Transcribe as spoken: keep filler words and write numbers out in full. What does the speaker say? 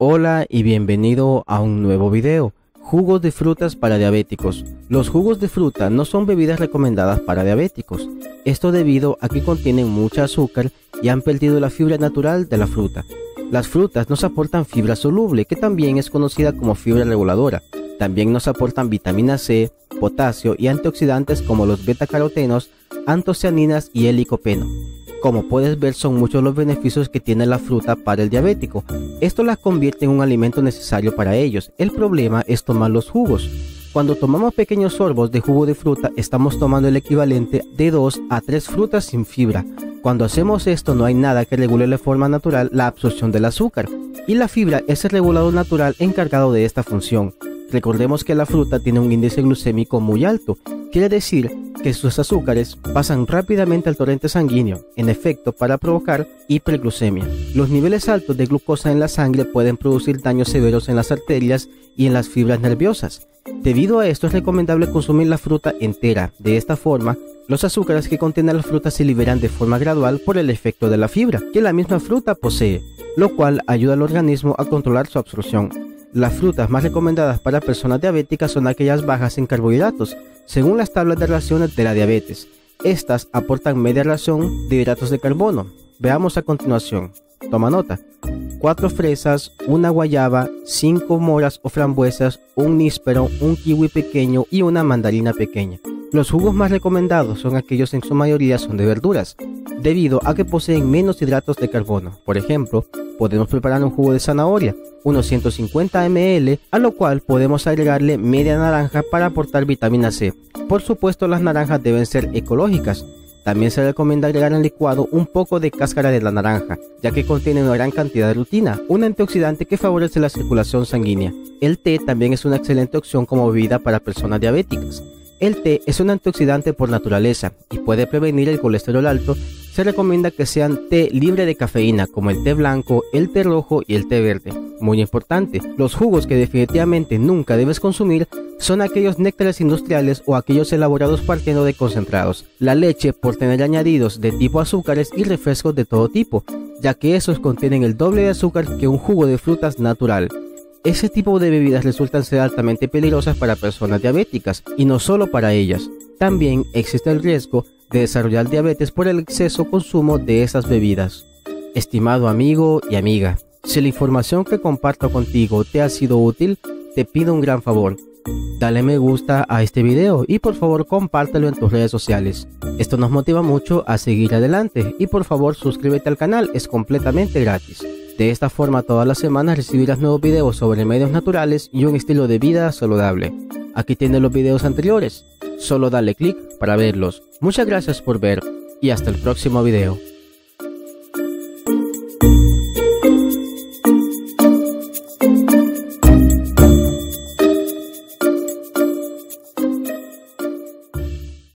Hola y bienvenido a un nuevo video. Jugos de frutas para diabéticos. Los jugos de fruta no son bebidas recomendadas para diabéticos. Esto debido a que contienen mucha azúcar y han perdido la fibra natural de la fruta. Las frutas nos aportan fibra soluble, que también es conocida como fibra reguladora. También nos aportan vitamina C, potasio y antioxidantes como los betacarotenos, antocianinas y el licopeno. Como puedes ver, son muchos los beneficios que tiene la fruta para el diabético. Esto las convierte en un alimento necesario para ellos. El problema es tomar los jugos. Cuando tomamos pequeños sorbos de jugo de fruta, estamos tomando el equivalente de dos a tres frutas sin fibra. Cuando hacemos esto, no hay nada que regule de forma natural la absorción del azúcar, y la fibra es el regulador natural encargado de esta función. Recordemos que la fruta tiene un índice glucémico muy alto, quiere decir que sus azúcares pasan rápidamente al torrente sanguíneo, en efecto para provocar hiperglucemia. Los niveles altos de glucosa en la sangre pueden producir daños severos en las arterias y en las fibras nerviosas. Debido a esto es recomendable consumir la fruta entera. De esta forma, los azúcares que contiene la fruta se liberan de forma gradual por el efecto de la fibra que la misma fruta posee, lo cual ayuda al organismo a controlar su absorción. Las frutas más recomendadas para personas diabéticas son aquellas bajas en carbohidratos, según las tablas de raciones de la diabetes. Estas aportan media ración de hidratos de carbono. Veamos a continuación. Toma nota. cuatro fresas, una guayaba, cinco moras o frambuesas, un níspero, un kiwi pequeño y una mandarina pequeña. Los jugos más recomendados son aquellos en su mayoría son de verduras, debido a que poseen menos hidratos de carbono. Por ejemplo, podemos preparar un jugo de zanahoria, unos ciento cincuenta mililitros, a lo cual podemos agregarle media naranja para aportar vitamina C. Por supuesto, las naranjas deben ser ecológicas. También se recomienda agregar al licuado un poco de cáscara de la naranja, ya que contiene una gran cantidad de rutina, un antioxidante que favorece la circulación sanguínea. El té también es una excelente opción como bebida para personas diabéticas. El té es un antioxidante por naturaleza y puede prevenir el colesterol alto. Se recomienda que sean té libre de cafeína, como el té blanco, el té rojo y el té verde. Muy importante, los jugos que definitivamente nunca debes consumir son aquellos néctares industriales o aquellos elaborados partiendo de concentrados. La leche, por tener añadidos de tipo azúcares y refrescos de todo tipo, ya que esos contienen el doble de azúcar que un jugo de frutas natural. Ese tipo de bebidas resultan ser altamente peligrosas para personas diabéticas, y no solo para ellas. También existe el riesgo de desarrollar diabetes por el exceso consumo de esas bebidas. Estimado amigo y amiga, si la información que comparto contigo te ha sido útil, te pido un gran favor. Dale me gusta a este video y por favor compártelo en tus redes sociales. Esto nos motiva mucho a seguir adelante y por favor suscríbete al canal, es completamente gratis. De esta forma todas las semanas recibirás nuevos videos sobre medios naturales y un estilo de vida saludable. Aquí tienes los videos anteriores, solo dale clic para verlos. Muchas gracias por ver y hasta el próximo video.